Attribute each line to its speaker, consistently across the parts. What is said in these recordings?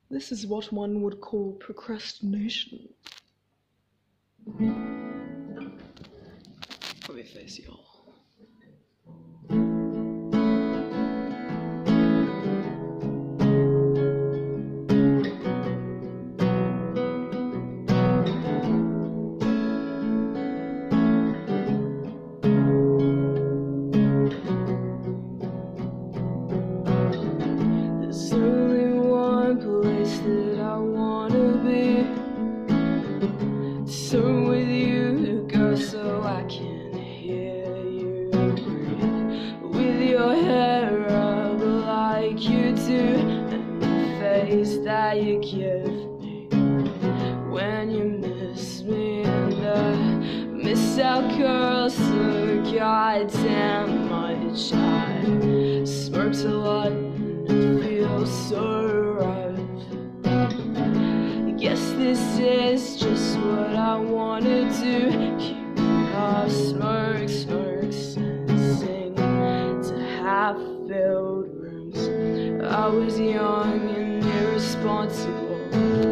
Speaker 1: This is what one would call procrastination. Let me face y'all. There's only one place that I wanna be. So with you, girl, so I can hear you breathe. With your hair up like you do, and the face that you give me when you miss me, and I miss out, girl, so goddamn much. I smirked a lot and it feels so right. I guess this is just what I wanna do. Keep off smirks and sing to half-filled rooms. I was young and irresponsible.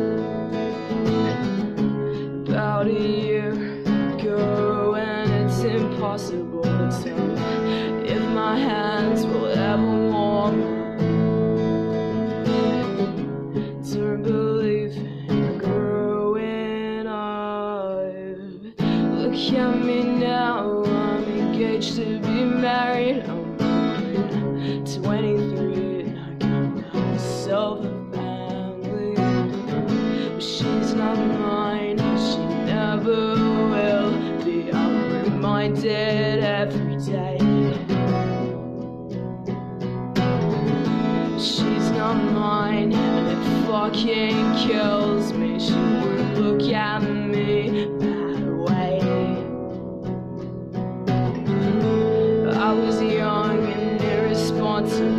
Speaker 1: About a year ago, and it's impossible to tell if my hands will ever warm. Don't believe in growing up. Look at me now, I'm engaged to be married. I'm 23 and I got myself a family. But she's not mine, she never will be. I'm reminded every day. She's not mine, and it fucking kills me. She would look at me that way. I was young and irresponsible.